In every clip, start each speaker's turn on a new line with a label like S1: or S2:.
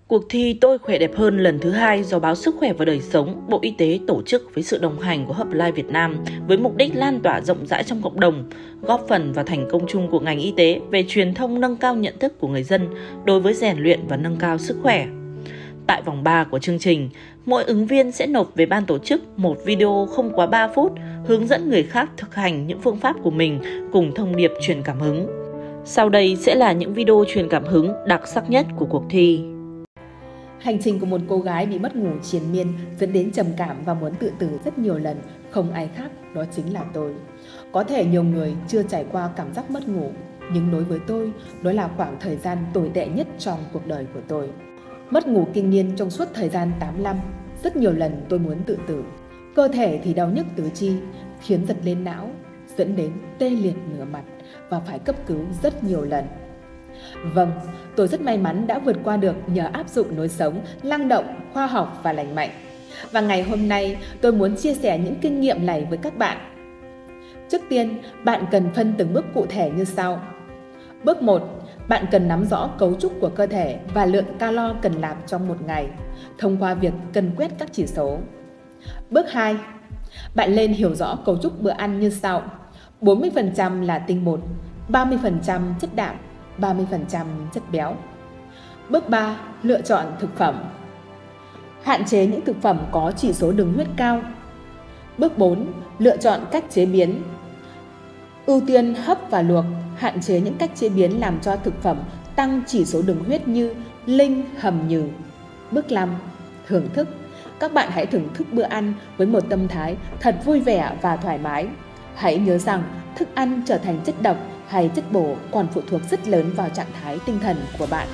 S1: Cuộc thi Tôi khỏe đẹp hơn lần thứ 2 do báo Sức khỏe và Đời sống, Bộ Y tế tổ chức với sự đồng hành của Herbalife Việt Nam với mục đích lan tỏa rộng rãi trong cộng đồng, góp phần vào thành công chung của ngành y tế về truyền thông nâng cao nhận thức của người dân đối với rèn luyện và nâng cao sức khỏe. Tại vòng 3 của chương trình, mỗi ứng viên sẽ nộp về ban tổ chức một video không quá 3 phút hướng dẫn người khác thực hành những phương pháp của mình cùng thông điệp truyền cảm hứng. Sau đây sẽ là những video truyền cảm hứng đặc sắc nhất của cuộc thi.
S2: Hành trình của một cô gái bị mất ngủ triền miên dẫn đến trầm cảm và muốn tự tử rất nhiều lần, không ai khác, đó chính là tôi. Có thể nhiều người chưa trải qua cảm giác mất ngủ, nhưng đối với tôi, đó là khoảng thời gian tồi tệ nhất trong cuộc đời của tôi. Mất ngủ kinh niên trong suốt thời gian 8 năm, rất nhiều lần tôi muốn tự tử. Cơ thể thì đau nhức tứ chi, khiến giật lên não, dẫn đến tê liệt nửa mặt và phải cấp cứu rất nhiều lần. Vâng, tôi rất may mắn đã vượt qua được nhờ áp dụng lối sống năng động, khoa học và lành mạnh. Và ngày hôm nay tôi muốn chia sẻ những kinh nghiệm này với các bạn. Trước tiên, bạn cần phân từng bước cụ thể như sau. Bước 1. Bạn cần nắm rõ cấu trúc của cơ thể và lượng calo cần nạp trong một ngày, thông qua việc cân quét các chỉ số. Bước 2. Bạn nên hiểu rõ cấu trúc bữa ăn như sau. 40% là tinh bột, 30% chất đạm, 30% chất béo. Bước 3. Lựa chọn thực phẩm. Hạn chế những thực phẩm có chỉ số đường huyết cao. Bước 4. Lựa chọn cách chế biến. Ưu tiên hấp và luộc, hạn chế những cách chế biến làm cho thực phẩm tăng chỉ số đường huyết như linh, hầm nhừ. Bước 5. Thưởng thức. Các bạn hãy thưởng thức bữa ăn với một tâm thái thật vui vẻ và thoải mái. Hãy nhớ rằng thức ăn trở thành chất độc hay chất bổ còn phụ thuộc rất lớn vào trạng thái tinh thần của bạn.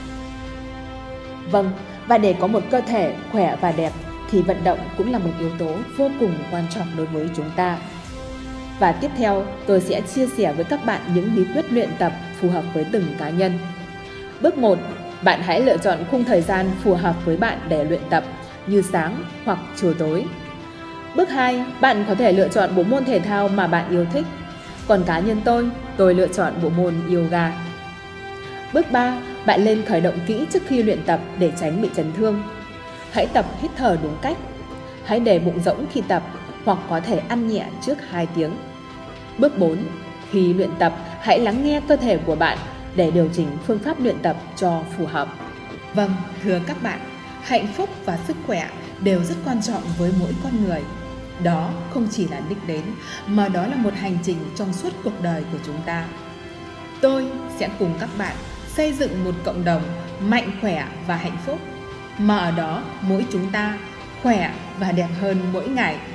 S2: Vâng, và để có một cơ thể khỏe và đẹp thì vận động cũng là một yếu tố vô cùng quan trọng đối với chúng ta. Và tiếp theo, tôi sẽ chia sẻ với các bạn những bí quyết luyện tập phù hợp với từng cá nhân. Bước 1. Bạn hãy lựa chọn khung thời gian phù hợp với bạn để luyện tập, như sáng hoặc chiều tối. Bước 2. Bạn có thể lựa chọn bộ môn thể thao mà bạn yêu thích. Còn cá nhân tôi lựa chọn bộ môn yoga. Bước 3. Bạn nên khởi động kỹ trước khi luyện tập để tránh bị chấn thương. Hãy tập hít thở đúng cách. Hãy để bụng rỗng khi tập hoặc có thể ăn nhẹ trước 2 tiếng. Bước 4. Khi luyện tập, hãy lắng nghe cơ thể của bạn để điều chỉnh phương pháp luyện tập cho phù hợp. Vâng, thưa các bạn, hạnh phúc và sức khỏe đều rất quan trọng với mỗi con người. Đó không chỉ là đích đến, mà đó là một hành trình trong suốt cuộc đời của chúng ta. Tôi sẽ cùng các bạn xây dựng một cộng đồng mạnh khỏe và hạnh phúc, mà ở đó mỗi chúng ta khỏe và đẹp hơn mỗi ngày.